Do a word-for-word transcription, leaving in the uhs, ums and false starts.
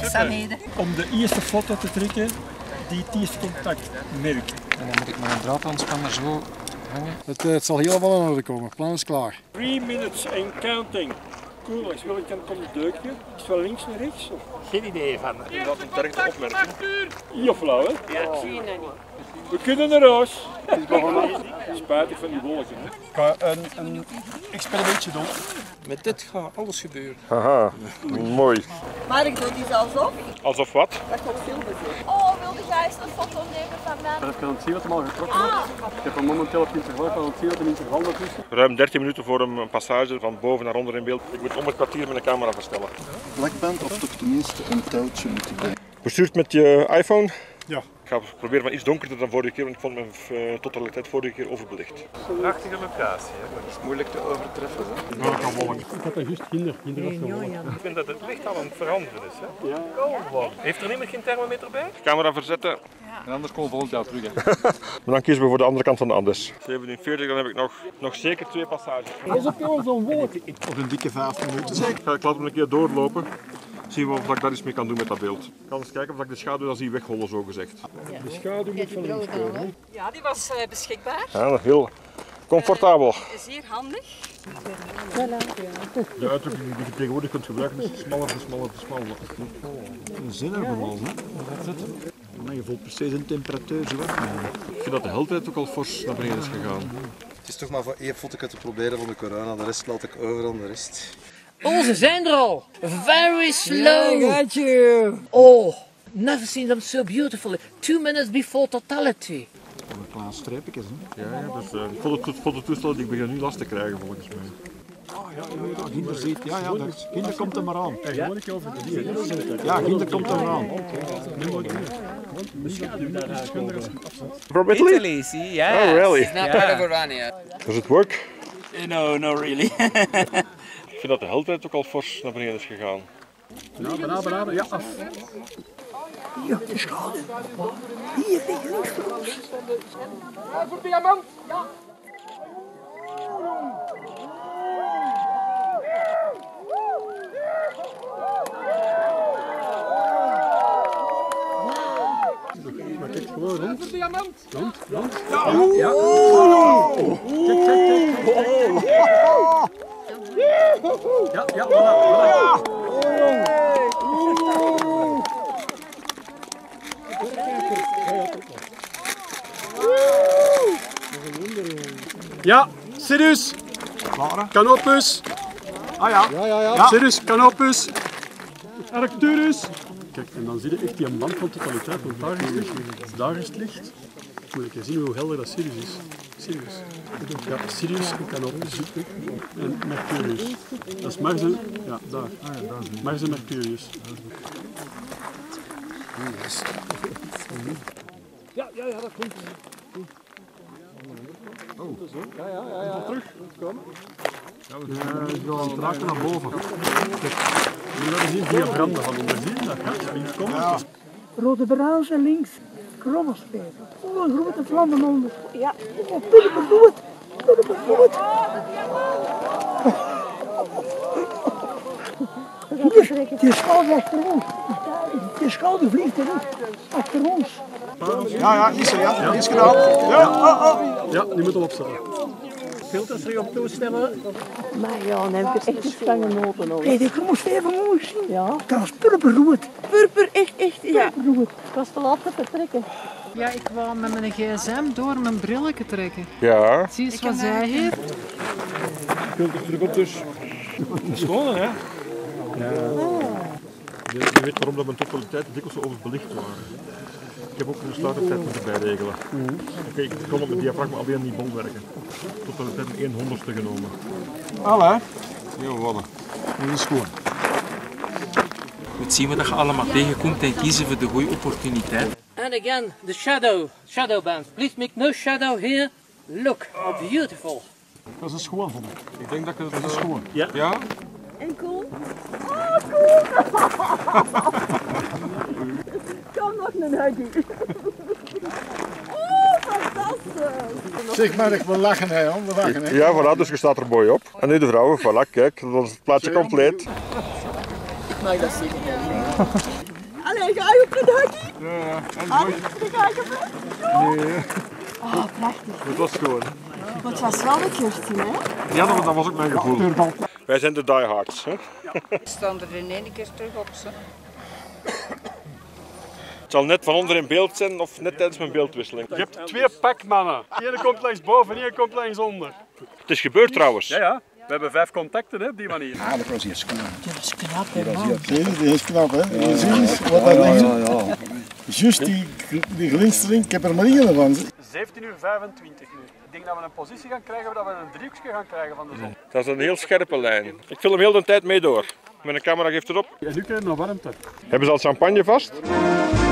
werkzaamheden. Om de eerste foto te trekken die het eerste contact merkt. En dan moet ik mijn draadaanspanner zo hangen. Het, het zal helemaal in orde komen, het plan is klaar. Three minutes and counting. Cool, als wil ik kan komen duiken. Is het wel links naar rechts? Of? Geen idee van. Je had een sterkte opmerking. Hier flauw, hè? Ja, ik zie je niet. We kunnen naar huis. Het is begonnen. Spijtig van die wolken. Hè? Ik ga een, een experimentje doen. Met dit gaat alles gebeuren. Haha, mooi. Maar ik doe die alsof. Alsof wat? Dat komt filmen zo. Oh, wilde jij eens een foto nemen van mij? Ik kan het zien wat hem al getrokken heeft. Ik heb hem momenteel op interval, ik kan het zien wat een interval ertussen. Ruim dertien minuten voor een passage van boven naar onder in beeld. Ik moet om het kwartier met de camera verstellen. Lakband of toch tenminste een touwtje moeten bij. Bestuurd met je iPhone? Ja. Ik ga proberen van iets donkerder dan vorige keer, want ik vond mijn uh, totaliteit vorige keer overbelicht. Prachtige locatie, hè? Maar dat is moeilijk te overtreffen. Hè? Ja, kan wolken. Ik had dat juist hinder. hinder was gewolken. Ik vind dat het licht al aan het veranderen is. Hè? Ja. Oh, heeft er niemand geen thermometer bij? Camera verzetten. Ja. En anders komen we volgend jaar terug. Hè. Maar dan kiezen we voor de andere kant van de Andes. zevenenveertig, dan heb ik nog, nog zeker twee passages. Pas op jongens, zo'n wolk. Nog een dikke vijf minuten zeker. Ik laat hem een keer doorlopen. Zien we of ik daar iets mee kan doen met dat beeld. Ik kan eens kijken of ik de schaduw dan zie weghollen, zo gezegd. De schaduw moet van links komen. Ja, die was uh, beschikbaar. Ja, nog heel comfortabel. Uh, zeer handig. De uitdrukking die je tegenwoordig kunt gebruiken is smaller, te smaller, te smaller. Een zin ervan, hè? Maar je voelt precies een temperatuur zo afnemen. Ik vind dat de heldheid ook al fors naar beneden is gegaan. Het is toch maar voor één foto te proberen van de corona, de rest laat ik over aan de rest. Oh, ze zijn er al. Very slow. I got you. Oh, never seen them so beautiful. Two minutes before totality. Een klein streepje, hè? Ja, ja, dus uh, foto, fototoestellen die beginnen nu last te krijgen volgens mij. Oh, ja, ja, ja, Ginder ziet. Ja, ja, dat, Ginder komt er maar aan. Ja, over de Ja, Ginder komt er maar aan. From Italy? Italy, see, yes. Oh, really? It's not part of Orania. Does it work? No, no, really. Ik vind dat de heldheid ook al fors naar beneden is gegaan. Ja, benaderen, benaderen. Ja, af. Hier, de schade. Hier, tegen links voor ons. Voor diamant! Ja! Maar kijk gewoon rond. Voor diamant! Rond, rond. Ja! Ja. Oh. Kijk, kijk, kijk. Ja, ja, voilà, voilà. Ja, Sirius. Canopus. Ah ja. Ja, ja, ja. Sirius, Canopus. Arcturus. Kijk, en dan zie je echt die band van totaliteit, want daar is het licht. Daar is het licht. Moet ik eens zien hoe helder dat Sirius is. Sirius. Ja, Sirius en Canopus. En Mercurius. Dat is Mars en... Ja, daar. Mars en Mercurius. Ja, ja, ja, dat komt. Oh. Ja, ja, ja, ja. Terug. Komen. Ja, we gaan aan het raken naar boven. Kijk, we laten zien via branden van onder. Zie je dat gat? Links komen. Ja. Rode branche links, krommelspeer. Oh, een grote vlammen onder. Ja, oh, pulpenvoet. Pulpenvoet. Hier, die schouder achter ons. Die schouder vliegt eruit. Achter ons. Ja, ja, is er, ja. Is gedaan. Ja, oh, oh. Ja, die moet al opstellen. Filters er op toestellen. Maar ja, dan heb ik echt een stangen noten nodig. Hé, die krommelspeer van ons zien. Ja. Dat was purperrood. Purper, echt, echt, ja. Purperrood. Ik was te laat te vertrekken. Ja, ik wou met mijn gsm door mijn brilletje trekken. Ja. Zie eens wat zij heeft. Filters terug op dus. Schoon, hè? Ja. Je, je weet waarom dat mijn totaliteiten dikwijls zo overbelicht waren. Ik heb ook een sluitertijd moeten bijregelen. Mm. Oké, ik kon op mijn diafragma alweer niet bol werken. Totaliteit een honderdste genomen. Allee. Heel wat. Dat is goed. Je moet zien wat je allemaal tegenkomt en kiezen voor de goede opportuniteit. And again, the shadow, shadow band. Please make no shadow here. Look, how beautiful. Dat is schoon, vond ik. Ik denk dat ik het... Dat is schoon. Ja? Ja? En cool? Oh, cool! Kom nog een huggie. Oh, fantastisch! Zeg maar, ik wil lachen, hè, Jan. We lachen, hè. Ja, voilà, dus je staat er mooi op. En nu de vrouwen, voilà, kijk, dat is het plaatje compleet. Ik mag dat zeker niet. ga je op een huggy? Ja, ja. En Ah, mooi. dan ga ik op een Nee. Oh, prachtig. Het was schoon. Maar het was wel een keertje, hè? Ja, dat, dat was ook mijn gevoel. Wij zijn de diehards. Hè? Ik sta er in één keer terug op. Ze. Het zal net van onder in beeld zijn of net tijdens mijn beeldwisseling. Je hebt twee pakmannen. De ene komt langs boven en de ene komt langs onder. Het is gebeurd trouwens. Ja, ja. We hebben vijf contacten hè, op die manier. Ah, dat was eerst knap. Dat is knap, hè, Dat man. was eerst Die is knap, hè. Je ziet wat dat ligt. Ja, ja, ja. Juist die, die glinstering, ik heb er maar één van. zeventien uur vijfentwintig nu. Ik denk dat we een positie gaan krijgen waar we een driehoekje gaan krijgen van de zon. Dat is een heel scherpe lijn. Ik film heel de tijd mee door. Mijn camera geeft het op. En nu krijg je nog warmte. Hebben ze al champagne vast?